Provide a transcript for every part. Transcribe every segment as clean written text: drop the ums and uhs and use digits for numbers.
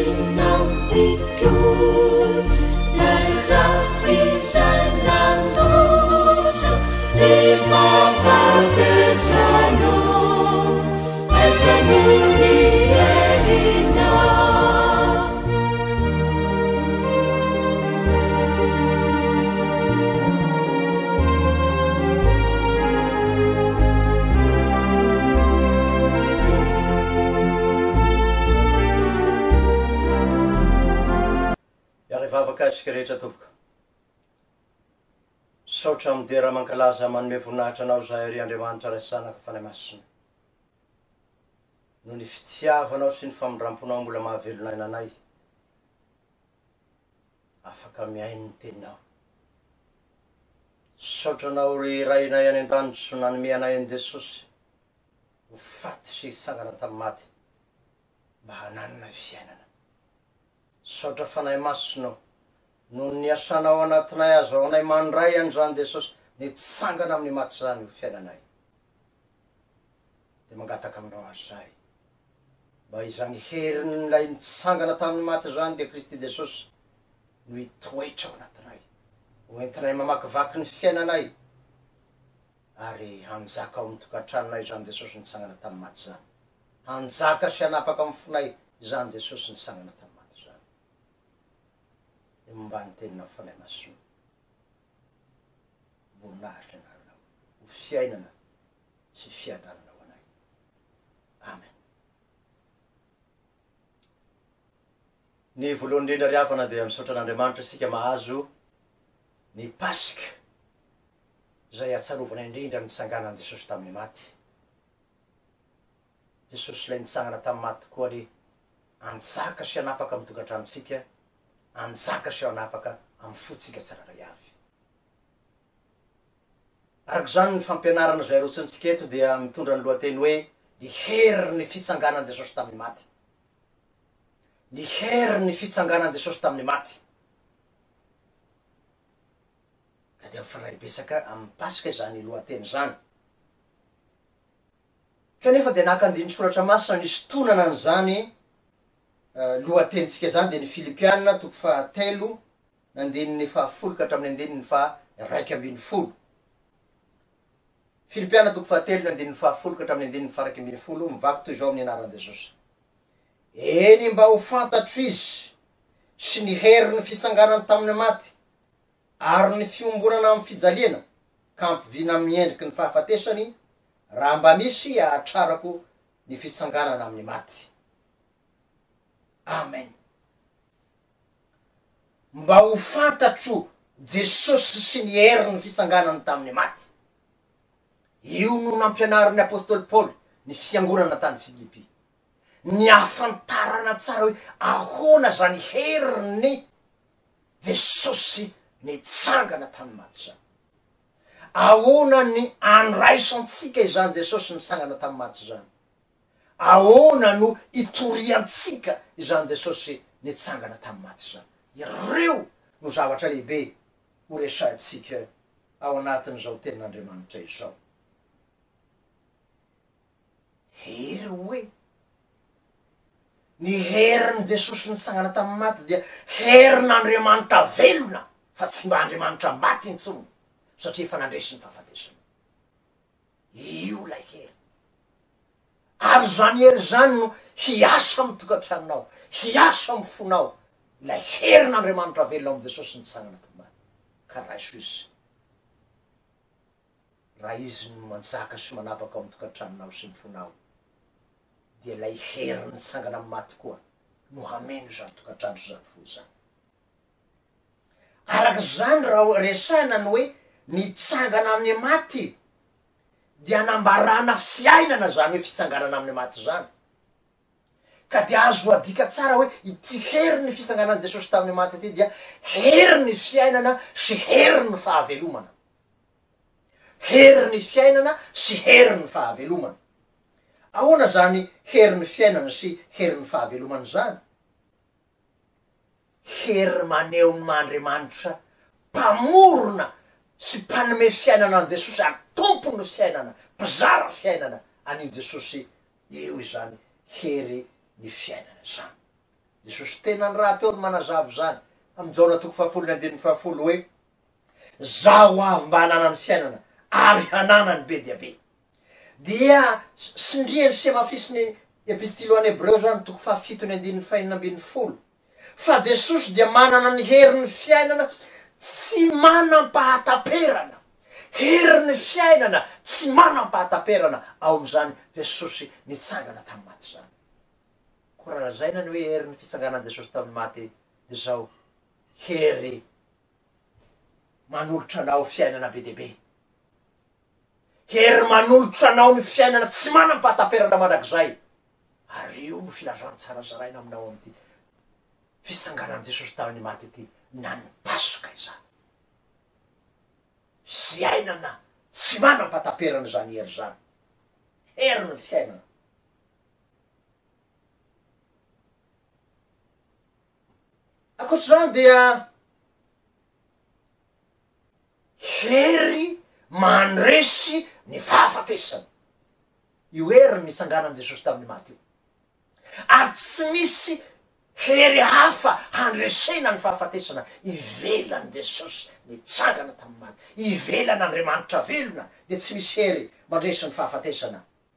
Vavakasika rehetra tompoko. Saotra amin'ny dia raha mankalaza manome voninahitra anao zahay ry Andriamanitra raisanaka fanahy masina. No ny fitiavanao sy ny famindramponao mbola mahavelonay anay. Afaka miaino ny teninao. Saotra anao ry rainay any an-danitra sy nanome anay an'i Jesosy. Ho faty sy hisangana tamin'ny maty. Mba hananana fiainana. Saotra fanahy masinao. No ny asanao anatinay azo anay mandray an'izany Jesosy nitsangana amin'ny maty zany ho fiainanay. Dia mangataka aminao azy zay. Mba izany heriny ilay nitsangana tamin'ny maty zany dia Kristy Jesosy no hitoetra ao anatinay. Ho entinay mamakivaky ny fiainanay. Ary hanjaka ao amin'ny tokantranonay zany Jesosy nitsangana tamin'ny maty zany. Hanjaka sy hanapaka amin'ny fonay zany Jesosy nitsangana tamin'ny maty zany. Mba ny teninao fanahy masina. Voninahitra anaranao. Ho fiainana sy fiadananao anay. Amen. Ny voalohany indrindra ry havana dia misaotra an'Andriamanitra isika mahazo ny Pasika izay atsarovana indrindra ny nitsanganan'i Jesosy tamin'ny maty. Jesosy ilay nitsangana tamin'ny maty koa ny hanjaka sy hanapaka amin'ny tokantranontsika. Anjaka sy hanapaka amin'ny fotsika tsiraray avy. Arak'izany ny fampianarana izay rotsintsika eto dia mitondra ny lohateny hoe ny hery ny fitsanganan'i Jesosy tamin'ny maty. Ny hery ny fitsanganan'i Jesosy tamin'ny maty. Ka dia mifaray besaka amin'ny Pasika izany lohateny izany. Kanefa dia naka-andiny soratra masina nisy tonana an'izany lohatenitsika zany dia ny Filipianina 3 nandininy 10 ka hatramin'ny andininy 1:12. Filipianina 3 nandininy 10 ka hatramin'ny andininy 1:12 mivaky toy izao amin'ny anaran'i Jesosy. Eny mba ho fantatro izy sy ny hery ny fisanganany tamin'ny maty ary ny fiombonana amin'ny fijaliana ka ampiviana amin'ny endriky ny fahafatesany raha mba misy ahatrarako ny fitsanganana amin'ny maty. Amen. Mba ho fantatro Jesosy sy ny hery ny fisanganany tamin'ny maty. Io no nampianarin'ny apôstôly Paoly ny fiangonana tany Filipi. Ny ahafantarana tsara hoe ahoana zany hery ny Jesosy nitsangana tamin'ny maty zany. Ahoana ny andraisantsika izany Jesosy nitsangana tamin'ny maty zany. Ahoana no itoriantsika izany Jesosy nitsangana tamin'ny maty zany. Ireo no zavatra lehibe ho resahintsika ao anatin'izao tenin'Andriamanitra izao. Hery hoe ny herin'i Jesosy nitsangana tamin'ny maty dia herin'Andriamanitra velona fa tsy mba Andriamanitra maty intsony satria efa nandresy ny fahafatesana. Io lay hery. Ary zany hery zany no hiasa amin'ny tokantranonao, hiasa amin'ny fonao. Ilay herin'Andriamanitra velona amin'ny Jesosy nitsangana tamin'ny maty. Ka raiso izy. Raha izy no manjaka sy manapaka amin'ny tokantranonao sy ny fonao, dia ilay hery nitsangana amin'ny maty koa no hameno zany tokantrano zany fo zany. Arak'izany raha resahina ny hoe nitsangana amin'ny maty dia hanambarana fiainana zany hoe fitsanganana amin'ny maty zany. Ka dia azo adika tsara hoe ity hery ny fisanganan'i Jesosy tamin'ny maty ity dia hery ny fiainana sy hery ny fahavelomana. Hery ny fiainana sy hery ny fahavelomana. Ahoana zany hery ny fiainana sy hery ny fahavelomana zany? Hery maneho ny Andriamanitra mpamorona sy mpanome fiainana an Jesosy ary tompo ny fiainana, mpizara fiainana an'io Jesosy io izany hery ny fiainana zany. jesosy tena ny raha teo ny manazavo zany am'jaona toko fahafolo andiny fahafolo hoe zao avy mba hanana ny fiainana ary hanana ny be dia be. Dia sindriany semafisiny epistily hoan'ny Hebreo zany toko fahafitony andininy fahinina ambin'ny folo fa Jesosy dia manana ny herin'ny fiainana tsy manam-pahataperana. Herin'ny fiainana tsy manam-pahataperana ao am'izany Jesosy nitsangana tamin'ny maty zany. Koa raha lazaina ny hoe herin'ny fitsanganan'i Jesosy tamin'ny maty de zao hery manolotra anao fiainana be dia be. Hery manolotra anao ny fiainana tsy manam-pahataperana mandrakizay. Ary io no filazany tsara zaraina aminao am'ty fisanganan'i Jesosy tamin'ny maty ity nanipasoka izany. Fiainana tsy manam-pahataperana zany hery zany. Hery ny fiainana. Ankoatr'izany dia hery mandresy ny fahafatesana. Io hery ny nisanganan'i Jesosy tamin'ny maty io. Ary tsy misy hery hafa handresena ny fahafatesana ivelany Jesosy nitsangana tamin'ny maty. Ivelana Andriamanitra velona de tsy misy hery mandresy ny fahafatesana.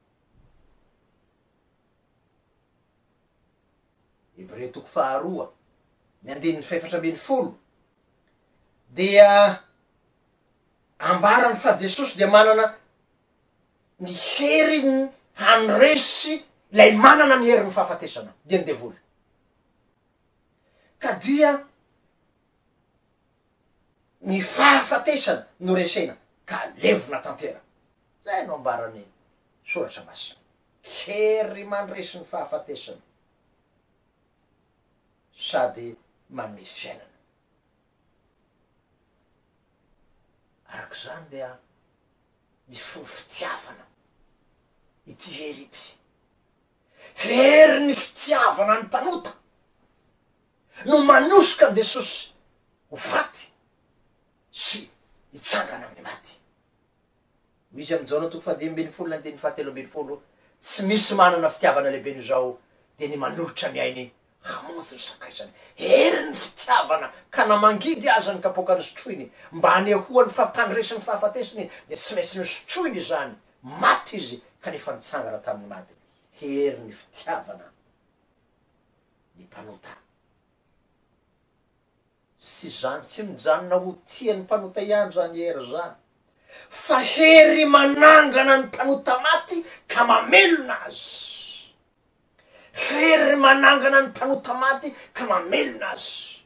Hebreo toko faharoa ny andininy faefatra ambin'ny folo dia ambarany fa Jesosy dia manana ny hery handresy ilay manana ny hery ny fahafatesana dia ny devoly. Ka dia ny fahafatesana no resena ka levona tantera. Zay no ambarany soratra masina. Hery mandresy ny fahafatesana sady manome fiainana. Arak'izany dia ny folo fitiavana ity hery ity. Hery ny fitiavana ny mpanota no manosika Jesosy ho faty sy hitsangana amin'ny maty. Izy am'jaona toko fadimy ambin'ny folo na andininy fahatelo ambin'ny folo tsy misy manana fitiavana lehibe n'izao de ny manolotra miainy hamonjy ny sakaizany. Hery ny fitiavana ka namangidy aza ny kapoaka ny sotroiny mba hanehoany fampandresiny fahafatesiny de tsy maintsy ny sotroiny zany maty izy kanefa nitsangana tamin'ny maty. Hery ny fitiavana ny mpanota. Sy zany tsy mijanona ho tian'ny mpanota ihany zany hery zany fa hery manangana ny mpanota maty ka mamelona azy. Hery manangana ny mpanota maty ka mamelona azy.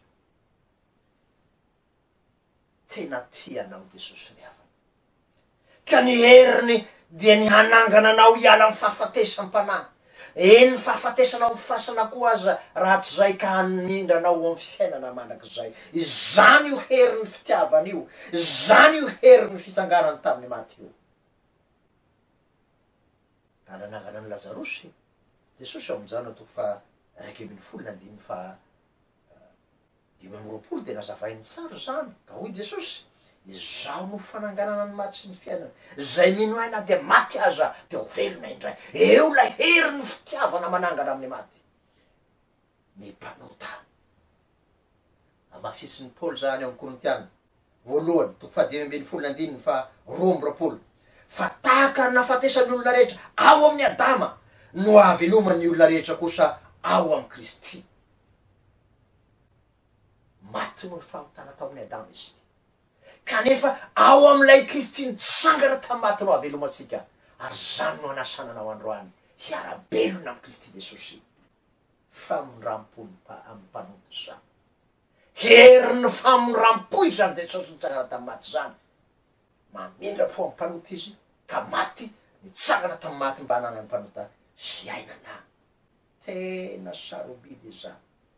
Tena tianao Jesosy ny havana. Ka ny heriny dia ny hanangana anao hiala amin'ny fahafatesany mpanahy. Eny ny fahafatesanao fasana koa aza rahatry zay ka hanindra anao amin'ny fiainana mandrakizay. Izany io hery ny fitiavana io. Izany io hery ny fitsanganany tamin'ny maty io. Raha nanangana any Lazarosy Jesosy ao amin'izany toko fa raiky ambin'ny folo na andininy fa dimy amby roapolo de nazavainy tsara zany ka hoy Jesosy izao no fananganana ny maty sy ny fiainana. Zay mino aina de maty aza de ho velona indray. Eo la hery ny fitiavana manangana amin'ny maty. Ny mpanota. Amafisiny Paoly zany ao amin'ny Korintiana voalohany toko fadimy ambin'ny folo na andininy fa roa amby roapolo. Fa tahaka ny nahafatesan'ny olona rehetra ao amin'ny Adama no ahavelomany olona rehetra kosa ao amin'ny Kristy. Maty no ny fahotana tao amin'ny Adama izy. Kanefa ao amin'ilay Kristy nitsangana tamin'ny maty no ahavelomatsika. Ary zany no anasananao androany hiara-belona amin'ny Kristy Jesosy. Famonrampo amin'ny mpanota zany. Hery ny famonrampo zany Jesosy nitsangana tamin'ny maty zany. Mamindrapo amin'ny mpanota izy ka maty nitsangana tamin'ny maty mba hanana ny mpanota sy ainana. Tena sarobidy zany.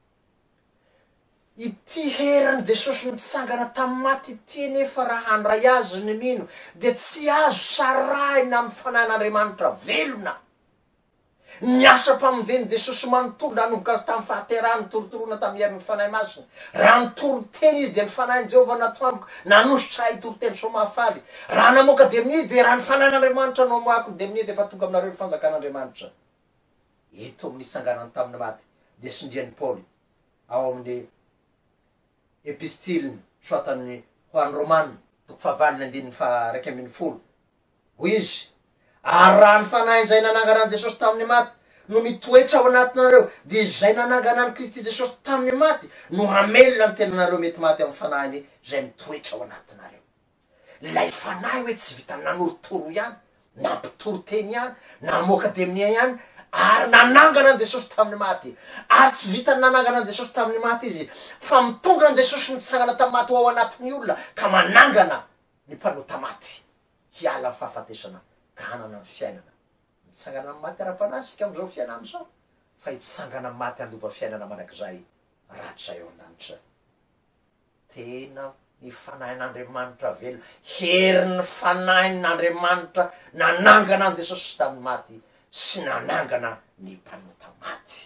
Ity heriny Jesosy nitsangana tamin'ny maty ity nefa raha handray azy ny mino de tsy azo sarahina amin'ny fanan'Andriamanitra velona. Ny asa mpamonjeny Jesosy manontolo nanomboka tamin'ny fahaterahany torotorona tamin'ny herin'ny fanahy masina. Raha nitoroteny izy de ny fanahin'i Jehovah natoamiko nanositra hitoroteny somafaly. Raha namoaka de amin'izy de raha ny fanan'Andriamanitra no amoako de amin'izy de fa tonga aminareo ny fanjakan'Andriamanitra. Eto amin'ny isanganany tamin'ny maty de sindrian'ny Paoly ao amin'ny epistiliny soatan'ny hoan'ny romana toko fahavaliny andininy fa raiky ambin'ny folo ho izy ary raha ny fanahy izay nananganany jesosy tamin'ny maty no mitoetra ao anatinareo de zay nananganany kristy jesosy tamin'ny maty no hamelona ny tenanareo mety maty amin'ny fanahiny zay mitoetra ao anatinareo. Lay fanahy hoe tsy vita nanorotoro ihany na mpitoroteny ihany na moakademia ihany ary nanangana an jesosy tamin'ny maty ary tsy vita nanangana an jesosy tamin'ny maty izy fa mitonga an jesosy nitsangana tamin'ny maty ho ao anatin'ny olona ka manangana ny mpanota maty hiala ny fahafatesana ka hanana ny fiainana. Mitsangana amin'ny maty ara-panasika am'izao fiainana zao fa hitsangana amin'ny maty andova fiainana manak'izay ratsa eo an-danitra. Tena ny fanahin'Andriamanitra velo herin'ny fanahin'Andriamanitra nanangana an jesosy tamin'ny maty sy nanangana ny mpanota maty.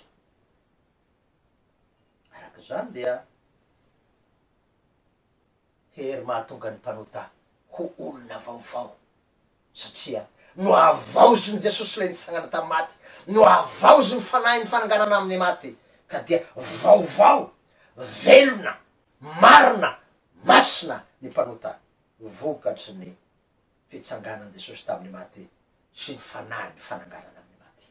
Arak'izany dia hery mahatonga ny mpanota ho olona vaovao satria no avaoziny jesosy lay nitsangana tamin'ny maty no avaoziny fanahy ny fananganana amin'ny maty ka dia vaovao velona marina masina ny mpanota vokatry ny fitsanganan jesosy tamin'ny maty sy ny fanahy ny fananganana amin'ny maty.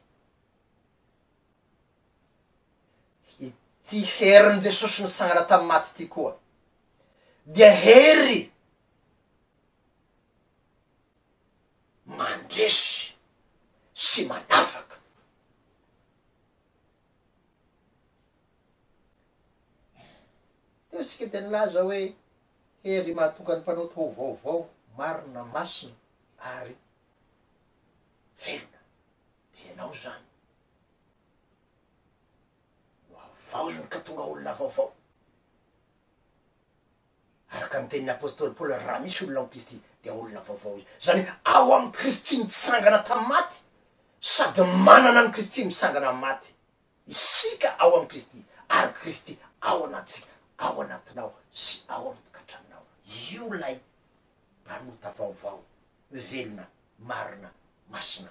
Ity herin' jesosy nitsangana tamin'ny maty ty koa dia hery mandresy sy manafaka. Teo sika de nilaza hoe hery mahatonga ny mpanota ho vaovao marina masina ary velona de ianao zany no avaoziny ka tonga olona vaovao araka ny tenin'ny apôstôly Paoly raha misy olona am Kristy de olona vaovao izy zany ao amin'ny Kristy mitsangana tamin'ny maty sady manana ny Kristy misangana amin'ny maty isika ao amin'ny Kristy ary Kristy ao anatsika ao anatinao sy ao amin'ny tokantranonao. Io lay mpanota vaovao velona marina masina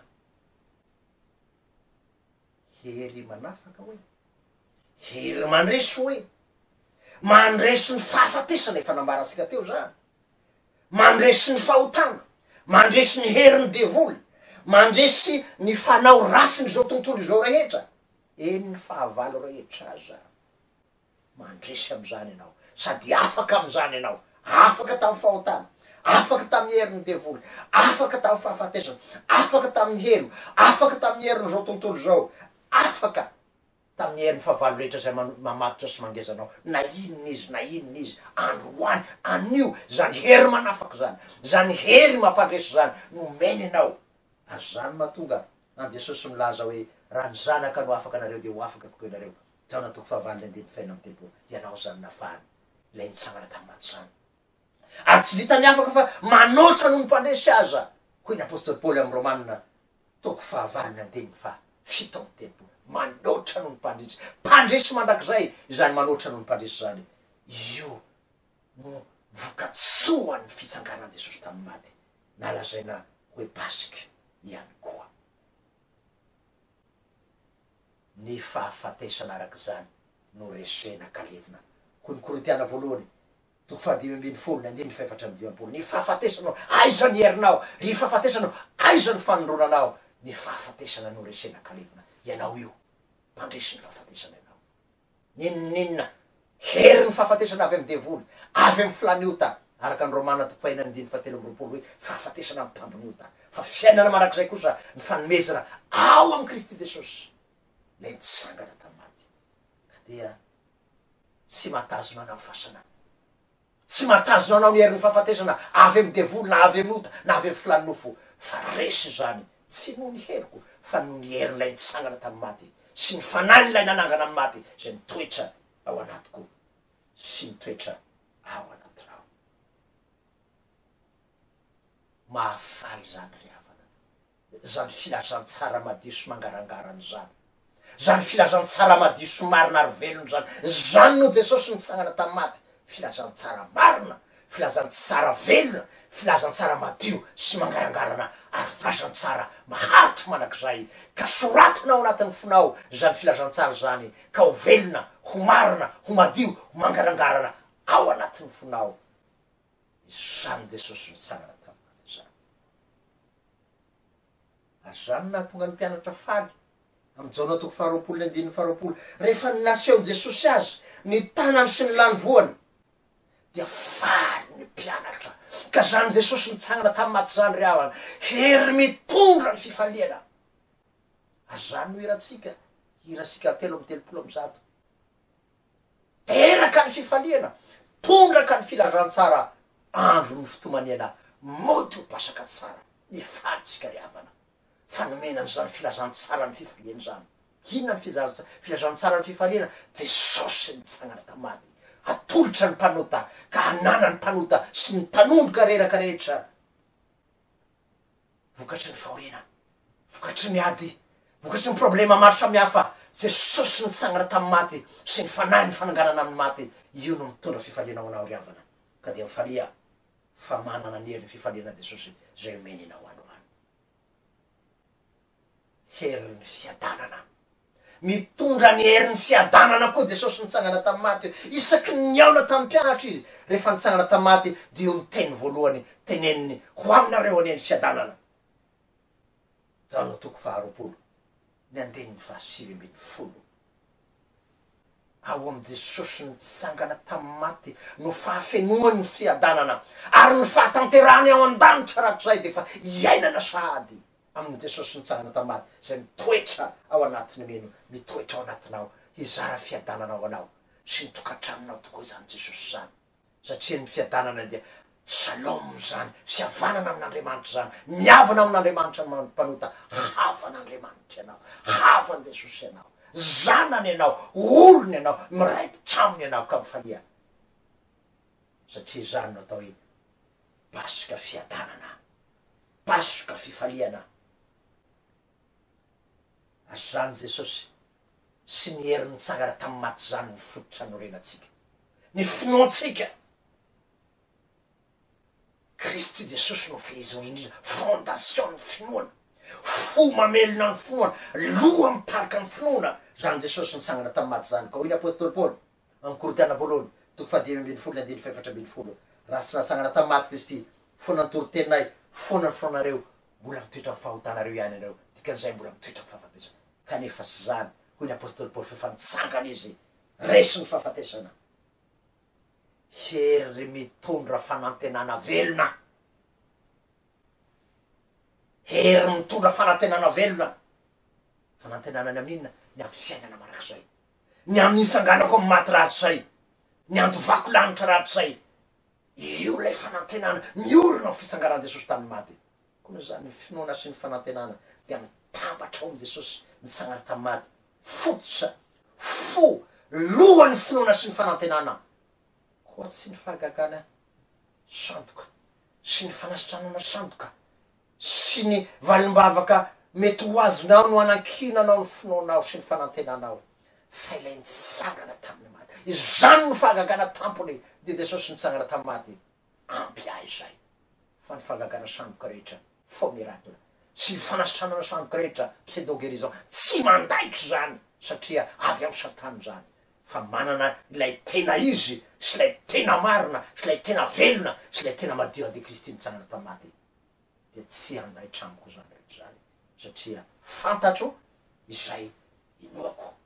hery manafaka hoe hery mandresy hoe mandresy ny fahafatesana efa nambarasika teo zany mandresy ny fahotana mandresy ny heriny devoly mandresy ny fanao rasiny zao tontolo izao rehetra eny ny fahavalo rehetra aza mandresy am'izany ianao sady afaka am'izany ianao afaka tamin'ny fahotana afaka tamin'ny heriny devoly afaka tamin'ny fahafatesana afaka tamin'ny heriny afaka tamin'ny heriny zao tontolo zao afaka tamin'ny herin'ny fahavalo rehetra zay mamatotra sy mangezanao na inona izy androany anio zany hery manafaka zany hery mampandresy zany no meny anao ary zany mahatonga an jesosy milaza hoe raha ny zanaka no afaka anareo de ho afaka tokoa ianareo zao natoko fahavalo andiny faina amy tempo ianao zany nafahany lay nitsangana tamin'ny maty zany ary tsy vitany afaka fa manotra no mipandresy aza koa iny apôstôly Paoly amy romanina toko fahavaliny andiny fa fito amy tempo manotra no mipandresy mpandresy mandrakizay zany manotra no mipandresy zany io no vokatsoan'ny fitsanganan jesosy tamin'ny maty nalazaina hoe pasika ihany koa. Ny fahafatesana arak'izany no resena kalevina koa ny Korintiana voalohany toko fahadimy ambin'ny folo ny andiny faefatra amby dimampolo ny fahafatesanao aiza ny herinao ry fahafatesanao aiza ny fanondronanao ny fahafatesana no resena kalevina ianao io mpandresy ny fahafatesana ianao ninona hery ny fahafatesana avy amy devoly avy amy filaniota araka ny romana toko fahina andiny fahatelo amby roapolo hoe fahafatesana amy tamboniota fa fiainana manak'izay kosa ny fanomezana ao amy Kristy Jesosy lay nitsangana tamin'ny maty ka dia tsy mahatazona anao ny fahasanana tsy mahatazona anao ny herin'ny fahafatesana avy amy devoly na avy amy ota na avy amy filaninofo fa resy zany tsy noho ny heriko fa noho ny heriny lay nitsangana tamin'ny maty sy ny fanany lay nanangana amin'ny maty zay mitoetra ao anatiko sy mitoetra ao anatinao. Mahafaly zany ry havana zany filazantsara madio sy mangarangarany zany filazantsara madio sy marina ary velony zany no Jesosy nitsangana tamin'ny maty filazantsara marina filazantsara velona filazantsara madio sy mangarangarana ary filazantsara maharitra manak'izay ka soratinao anatin'ny fonao zany filazantsara zany ka ho velona ho marina ho madio ho mangarangarana ao anatin'ny fonao izany Jesosy nitsangana tamimaty zany ary zany nahatonga ny mpianatra faly am'jaona toko faharoapolo ny andininy faharoapolo rehefa naseho Jesosy azy ny tanany sy ny lany voany dia faly ny mpianatra ka zany Jesosy nitsangana tamimaty zany ry havana hery mitondra ny fifaliana ary zany no iratsika telo amy telopolo amy zato teraka ny fifaliana tondraka ny filazantsara andro ny fotomaniana mody ho pasaka tsara mifalytsika ry havana fanomenany zany filazantsara ny fifaliana zany inona ny filazantsara ny fifaliana Jesosy nitsangana tamaty atolotra ny mpanota ka hanana ny mpanota sy ny tanondroka reraka rehetra vokatry ny fahoriana vokatry ny ady vokatry ny problema maro samihafa Jesosy nitsangana tamy maty sy ny fanahy ny fananganana amin'ny maty io no mitondra fifaliana ao anao ry havana ka dia mifalia fa manana ny herin'ny fifaliana Jesosy zay omenina ho androany herin'ny fiadanana mitondra ny herin'ny fiadanana koa Jesosy nitsangana tamy maty isaky ny aona tamy mpianatra izy rehefa nitsangana tamy maty dia io miteny voalohany teneniny ho aminareo aneny fiadanana zao no toko faharoapolo ny andeniny fahasivy ambiny folo ao amy Jesosy nitsangana tamy maty no fahafenoany ny fiadanana ary ny fahatanterany ao an-danitra ratrizay de fa iainana sahady amin'ny Jesosy nitsangana tamy maty zay mitoetra ao anatiny meno mitoetra ao anatinao hizara fiadanana ao anao sy nitokatraminao tokoa zany Jesosy zany satria ny fiadanana dia shalom zany fihavanana amin'Andriamanitra zany miavana amin'Andriamanitra ny mpanota havan'Andriamanitra ianao havan Jesosy ianao zanany ianao olony ianao miraikitramony ianao ka mifalia satria zany no atao hoe pasoka fiadanana pasoka fifaliana ary zany Jesosy sy ny hery nitsangana tamy maty zany ny fototra norenatsika ny finoatsika Kristy Jesosy no fehizorindrindra fondation ny finoana fo mamelona ny finoana loha mitarika ny finoana zany Jesosy nitsangana tamy maty zany ka hoy ny apôstôly Paoly amin'ny Korintana voalohany toko fahadimy ambiny folo andiny faefatra ambiny folo raha tsy natsangana tamy maty Kristy fona ny torotenay fona ny fonareo mbola mitoetra ny fahotanareo ihany anareo dikan'izay mbola mitoetra ny fahafatesana kanefa sy zany hoy ny apôstôly Paoly fa nitsangana izy resy ny fahafatesana hery mitondra fanantenana velona hery mitondra fanantenana velona fanantenanany amin'inona ny amin'ny fiainana marak'izay ny amin'ny isanganako amin'ny maty rahatrizay ny andovako lanitra rahatrizay io lay fanantenana miorona ny fitsangaran'i Jesosy tamin'ny maty koa zany ny finoana sy ny fanantenana dia mitambatra ao amin'i Jesosy nitsangana tamin'ny maty fototra fo lohany finoana sy ny fanantenana koa tsy ny fahagagana sandoka sy ny fanasitranana sandoka sy ny valimbavaka mety ho azonao no anankinanao ny finoanao sy ny fanantenanao fa ilay nitsangana tamin'ny maty izany no fahagagana tampony de Jesosy nitsangana tamin'ny maty ampy ahy zay fa ny fahagagana sandoka rehetra faux miracle sy fanasitranana sandoka rehetra pseudo guérison tsy mandaitry zany satria avy amin'ny satany zany fa manana ilay tena izy sy ilay tena marina sy ilay tena velona sy ilay tena madio ade Kristy nitsangana tamy maty de tsy andaitra amiko zany rehetra zany satria fantatro izay inoako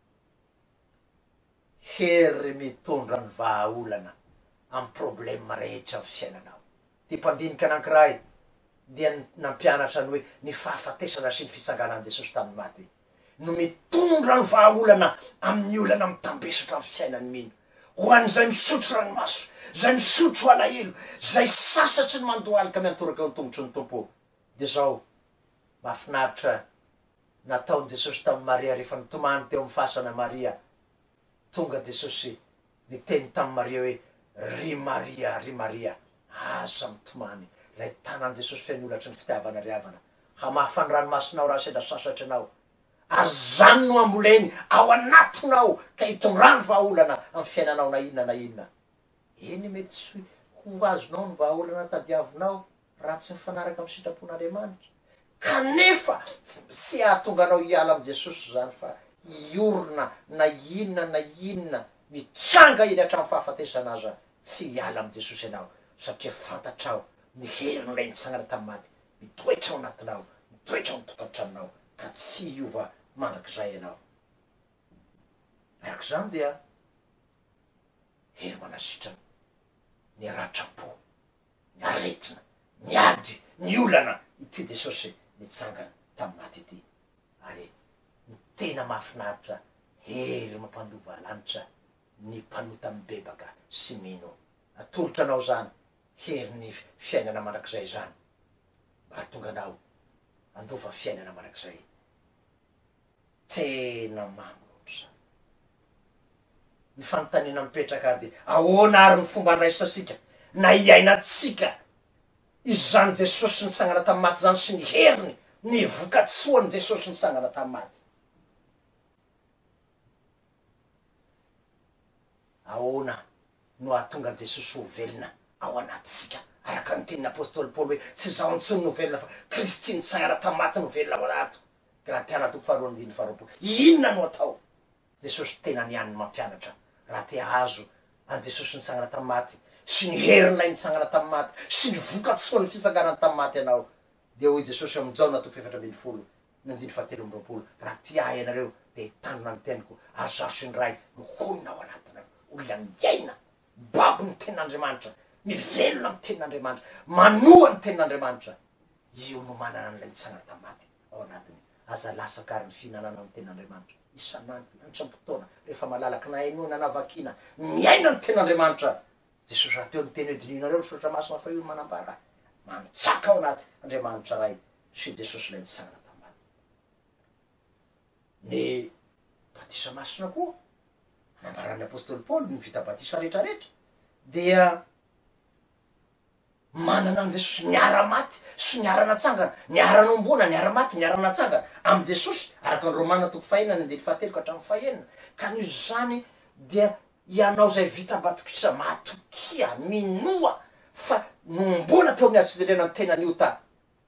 hery mitondra ny vahaolana amy problema rehetra amin'ny fiainanao ty mpandinika anankiray dia nampianatra ny hoe ny fahafatesana sy ny fitsanganan'i Jesosy tamin'ny maty no mitondra ny vahaolana amin'ny olana mitambesatra amin'ny fiainany mino ho an'izay misotro ranomaso zay misotro alahelo zay sasatry ny mandohalika miantoraka eo ny tongotry ny tompo de zao mahafinaritra nataon'i Jesosy tamin'ny Maria rehefa nitomany teo amin'ny fasana Maria tonga Jesosy niteny tamin'ny Maria hoe ry Maria aza mitomany lay tanan'i Jesosy fenolatry ny fitiavana ry havana hamafany ranomasonao raha sendra sasatra anao ary zany no amboleny ao anatinao ka hitondrany vahaolana amin'ny fiainanao na inona eny mety sy ho azonao ny vahaolana tadiavinao raha tsy mifanaraka amin'ny sitrapon'Andriamanitra kanefa tsy ahatonga anao hiala amin'i Jesosy zany fa iorona na inona mitsanga iny hatramy fahafatesanaza tsy hiala am Jesosy ianao satria fantatrao ny heriny lay nitsangana tamy maty mitoetra ao anatinao mitoetra ao mitokatranonao ka tsy iova mandrak'izay ianao arak'izany dia hery manasitrana ny ratram-po ny aretina ny ady ny olana ity Jesosy nitsangana tamy maty ity ary ny tena mahafinaritra hery mampandova lanitra ny mpanota amy bebaka sy mino atolotra anao zany hery ny fiainana manrak'izay zany mba tonga anao andova fiainana manrak'izay tena mamy loatra zany ny fanontaniana mipetraka ary de ahoana ary ny fomba andraisasika na iainatsika izy zany Jesosy nitsangana tamy maty zany sy ny heriny ny vokatsoany Jesosy nitsangana tamy maty ahoana no ahatonga an Jesosy ho velona ao anatsika araka ny tenin'ny apôstôly Paoly hoe tsy zaho antsony no velona fa Kristy nitsangana tamy maty no velona ao anato Galatiana 2:4 inona no atao Jesosy tena niany mampianatra raha te ahazo an Jesosy nitsangana tamy maty sy ny herin'ilay nitsangana tamy maty sy ny vokatsoany fisanganany tamy maty ianao de hoy Jesosy amy Jaona 2:7 raha ty ahy ianareo de tanona ny teniko azaho sy ny ray no honina ao anatinao olona miaina babo ny tenin'Andriamanitra mivelona amy tenin'Andriamanitra manoa ny tenin'Andriamanitra io no manana an'ilay nitsangana tamy maty ao anatiny aza lasaka ary ny fihinanana ny tenin'Andriamanitra isanandro antram-potoana rehefa malalaky na hainoa nanavakina miaina ny tenin'Andriamanitra Jesosy raha teo ny teny hoe dininareo misoratra masina fa io ny manambara mantsaka ao anaty Andriamanitra ray sy Jesosy lay nitsangana tamy maty ny batisa masina koa anambaran'ny apôstôly Paoly ny vita batisa rehetrarehetra dia manana an Jesosy niara-maty sy niara-natsangana niara-nombona niara-maty niara-natsangana am Jesosy araka ny Romana 5:7 ka hatramin'ny 9 ka noho zany dia ianao zay vita batokisa matokia minoa fa nombona teo amin'ny azy fijerena ny tenany io ta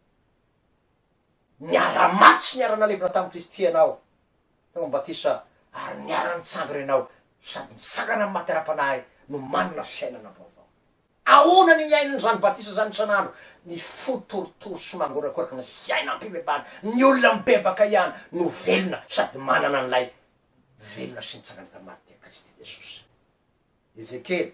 niara-maty sy niara-nalevina tamy Kristy ianao tao batisa ary niara-nitsangana ianao sady nitsangana amy maty ara-panahy no manana fiainana vaovao ahoana ny iainany zany batisa zany isanandro ny fotorotoro sy mangorakoraka ny fiaina ampibebana ny olona mibebaka ihany no velona sady manana an'ilay velona sy nitsangana tamy maty tia Kristy Jesosy Ezekely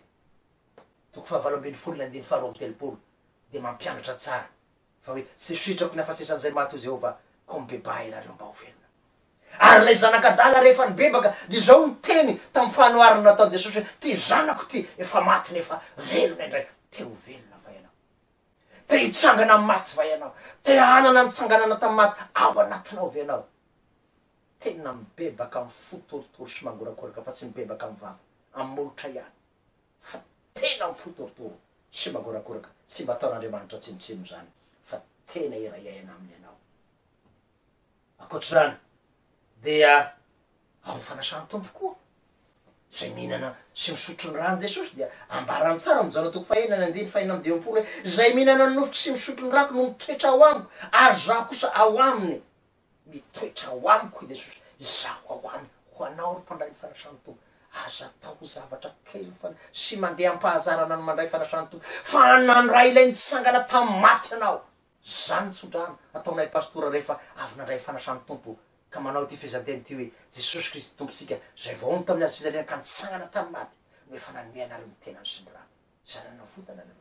7:2 de mampianatra tsara fa hoe tsy sitrako ny afasesan'izay maty ho Jehova ko mibeba ianareo mba ho velona ary lay zanakadala rehefa nibebaka de zao ny teny tamy fanohariny nataon Jesosy hoe ty zanako ty efa maty nefa velona indray te ho velona va ianao te hitsangana amy maty va ianao te hanana nitsanganana tamy maty ao anatinao va ianao tena mibebaka amy fotorotoro sy mangorakoraka fa tsy mibebaka amy vava amy molotra ihany fa tena amy fotorotoro sy mangorakoraka tsy mba ataon'Andriamanitra tsinotsino zany fa tena iraiaina aminy ianao akoatr'izany dia ao fanasany tompo koa zay mihinana sy misotro ny rano Jesosy dia ambarany tsara amy Jaona 2:9 hoe zay mihinana ny nofotry sy misotro ny rako no mitoetra ao amiko ary zaho kosa ao aminy mitoetra ao amiko i Jesosy zaho ao aminy ho anao ry mpandray ny fanasany tompo aza atao zavatra kely sy mandeha ampahazarana ny mandray fanasany tompo fa nandray ilay nitsangana tamy maty anao zany tsodrano ataonay pastora rehefa avy nandray fanasany tompo ka manao ty fizanteny ty hoe Jesosy Kristy tomposika zay vao ony tamin'ny azy fizarena ka nitsangana tamy maty no efa nanome ny tenany sy ny rano zany anao fotana anareo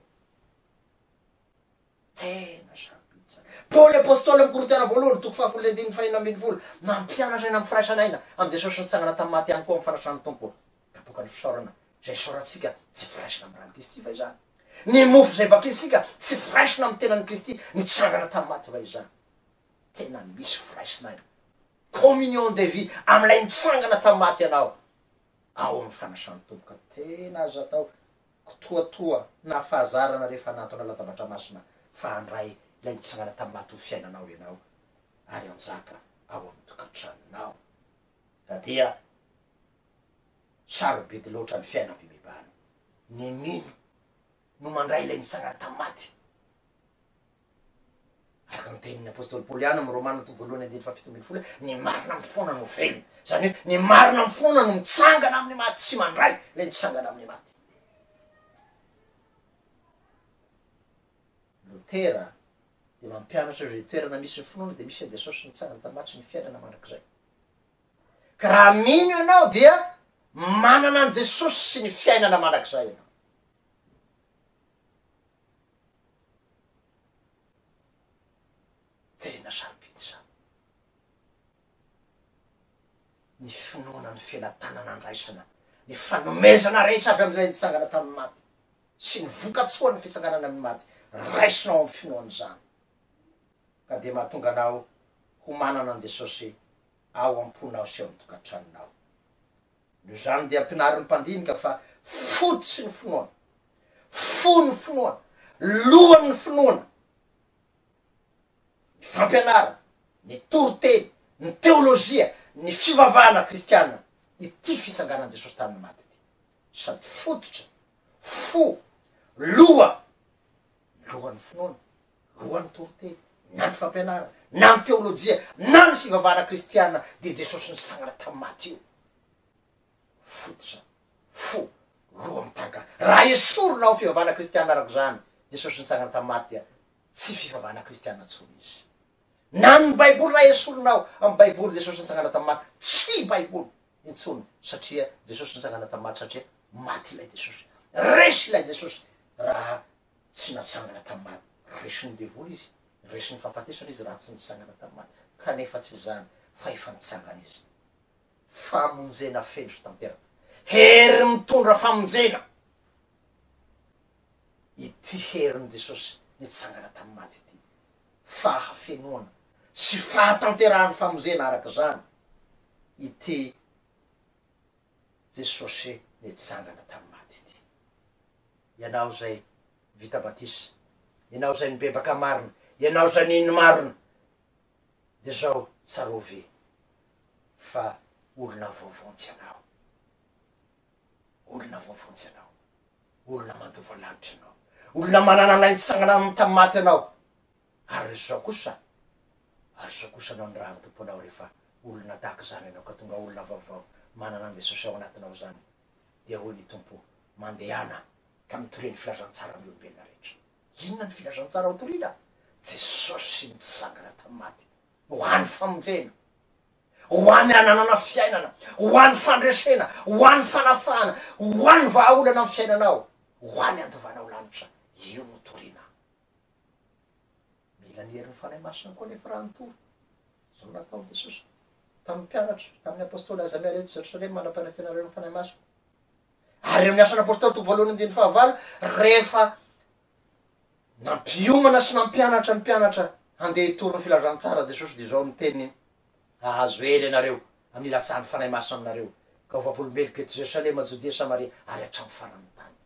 tena sarobidy zany Paoly apôstôly amy Korintena 1:5 nampianatra eny amy firaisan'aina amy Jesosy nitsangana tamy maty ihany koa amy fanasany tompo kapoka ny fisaorana zay soratsika tsy firaisina amy rano Kristy va izany ny mofo zay vakisika tsy firaisina amy tenany Kristy nitsangana tamy maty va izany tena misy firaisina aina communion de vie amilay nitsangana tamy maty ianao ao amy fanasany tompo ka tena azo atao toatoa na fahazarana rehefa anato na latabatra masina fa andray lay nitsangana tamy maty ho fiainanao ianao ary anjaka ao amy tokantranonao ka dia sarobidy loatra ny fiainam-pibebany ny mino no mandray lay nitsangana tamy maty araka ny tenin'ny apôstôly Paoly ihany amy Romana toko voalohany andiny fafito ambin'ny folo ny marina amin'ny foana no velona zany hoe ny marina amin'ny foana no mitsangana amin'ny maty sy mandray le nitsangana amin'ny maty. Lutera de mampianatra zay toerana misy ny finoana de misy Jesosy nitsangana tamaty ny fiainana mandrakizay ka raha mino ianao dia manana an Jesosy sy ny fiainana mandrakizay ianao. Tena sarobidy zany ny finoana ny fialan-tanana andraisana ny fanomezana rehetra avy am'izay nitsangana tamin'ny maty sy ny vokatsoa ny fisanganana amin'ny maty raisinao amin'ny finoany zany ka de mahatonga anao ho manana an Jesosy ao amponao sy ao amin'ny tokantranonao. No zany de ampianarin'ny mpandinika fa fototsy ny finoana, fo ny finoana, lohan'ny finoana, ny fampianarana, ny toroteny, ny teolozia, ny fivavahana kristianina ity fisanganan Jesosy tamin'ny maty ty sady fototra, fo, lohan'ny finoana, lohan'ny toroteny, na ny fampianarana, na ny teolojia, na ny fivavahana kristianina de Jesosy nisangana tamin'ny maty io. Fototra, fo, loha mitanga raha esoronao ny fivavahana kristianina arako zany Jesosy nitsangana tamin'ny maty dia tsy fivavahana kristianina tsony izy. Na ny baiboly raha esoronao amin'ny baiboly Jesosy nitsangana tamin'ny maty tsy baiboly intsony satria Jesosy nitsangana tamin'ny maty satria maty ilay Jesosy, resy ilay Jesosy raha tsy natsangana tamin'ny maty. Resin'ny devoly izy, resin'ny fahafatesana izy raha tsy nitsangana tamin'ny maty kanefa tsy zany fa efa nitsangana izy. Famonjena fendro tanteraka, hery mitondra famonjena ity herin'i Jesosy nitsangana tamin'ny maty ity, fahafenoana sy fahatanterahany famonjena araka zany ity Jesosy nitsangana tamin'ny maty ity. Ianao zay vita batisa, ianao zay nibebaka marina, ianao zay niny marina de zao tsarovy fa olona vaovontsy anao, olona vaovontsy anao, olona mandova lanitra anao, olona manana naintsangana tamin'ny maty anao. Ary zao kosa anao ny raha ny tomponao rehefa olona tahaka zany anao ka tonga olona vaovao manana an Jesosy ao anatinao zany dia hoy ny tompo mandehana ka mitoreny filazantsara ny olombelona rehetra. Inona ny filazantsara ao torina? Jesosy nitsangana tamin'ny maty ho an'ny famonjena, ho an'ny ananana fiainana, ho an'ny fandresena, ho an'ny fanafana, ho an'ny vahaolana amin'ny fiainanao, ho an'ny andovanao lanitra. Io no torina. Mila ny herin'ny fanahy masina koa nefa raha nitory zao nataony Jesosy tamin'ny mpianatra, tamin'ny apôstôly aza miareto Jerosalema manam-panafianareo amin'ny fanahy masina. Ary amin'ny asan'ny apôstôly toko voalohany andiny fahavalo rehefa nampiomana sy nampianatra mpianatra handeha hitory ny filazantsara Jesosy de zao miteny ahazo ely anareo amin'ny lasan'ny fanahy masina aminareo ka ho vavolombeloko eto Jerosalema, Jodea, Samaria ary hatramin'ny farany tany.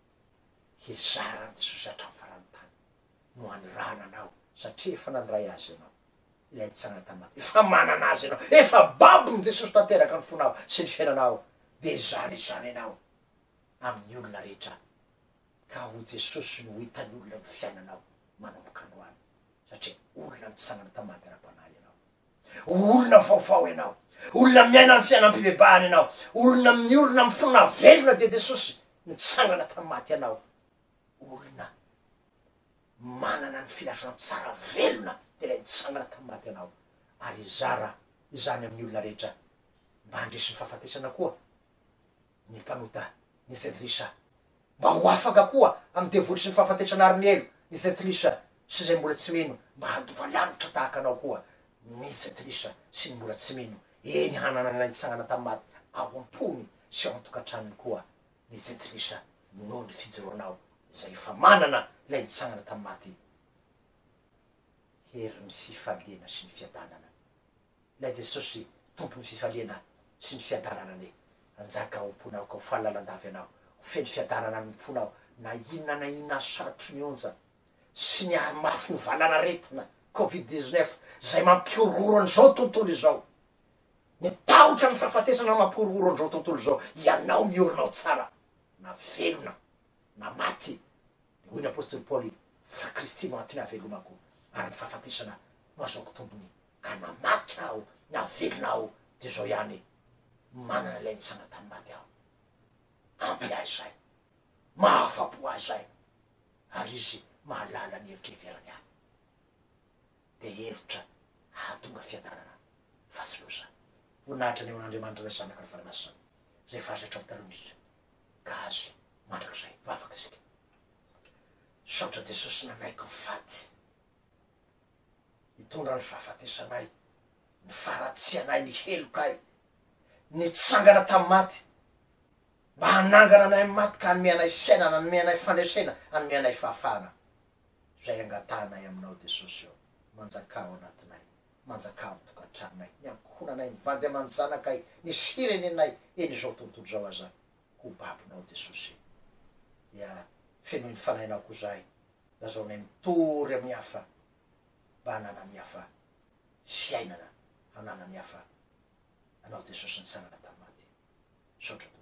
Hizara ny Jesosy hatramin'ny farany tany no hanirana anao satria efa nandray azy anao ilay nitsangana tamin'ny maty, efa manana azy anao, efa babony Jesosy tanteraka ny fonao sy ny fiainanao de zany izany anao amin'ny olona rehetra ka ho Jesosy no hitany olona ny fiainanao manomboka androany satria olona nitsangana tamin'ny maty ara-panahy ianao, olona vaovao ianao, olona miaina ny fiainam-pibebahany ianao, olona miolona amin'ny finoana velona de Jesosy nitsangana tamin'ny maty ianao, olona manana ny filazantsara velona de lay nitsangana tamin'ny maty ianao. Ary izara izany amin'ny olona rehetra mba handresy ny fahafatesana koa ny mpanota ny zetrisa, mba ho afaka koa amin'ny devoly sy ny fahafatesana arimielo ny zetrisa sy zay mbola tsy mino mba handova lanitra tahaka anao koa ny zetrisa sy ny mbola tsy mino eny hanana lay nitsangana tamin'ny maty ao ampony sy ao antokantranony koa ny zetrisa no ny fijoroanao zay efa manana lay nitsangana tamin'ny maty. Herin'ny fifaliana sy ny fiadanana lay Jesosy tompony fifaliana sy ny fiadanana ne anjaka ao amponao ka ho fahalalandavy anao, ho feny fiadanana ny mponao na inona na inona sarotry ny onja sy ny mafy ny valanaretina Covid-19 zay mampiororo an'izao tontolo izao, ny tahotra ny fahafatesana mampiororo an'izao tontolo izao, ianao miorinao tsara na velona na maty. De hoy ny apôstôly Paoly fa Kristy no antony avelomako ary ny fahafatesana no azoko tombony ka namaty aho navelona aho de zao ihany manana ilay nitsanga tamy maty aho ampy ahy zay mahafapo ahy zay ary izy mahalala ny hevitra iverany ahy de hevitra hahatonga fiadarana fasiloza voninahitra ny eo an'andriamanitra ray zanaka ny faramasina zay fahazatra amy talonitra ka azy mandrak'izay vavaka sika saotra jesosy nanaiko faty hitondra ny fahafatesanay ny faratsianay ny helokay ny tsangana tamy maty mba hanangana anay maty ka anomeanay fisainana anomeanay fandresena anomeanay fahafahana zay angatanay aminao jesosy eo manjakao anatinay manjakao amy tokantranonay miankonanay mivady aman-janakay ny sirenenay eny zao tontolo zao aza ho babinao jesosy dia fenoy ny fanahinao ko zay lazaonay mitory amin'ny hafa mba hanana ny hafa fiainana hanana ny hafa anao jesosy ny tsanana tamy maty saotra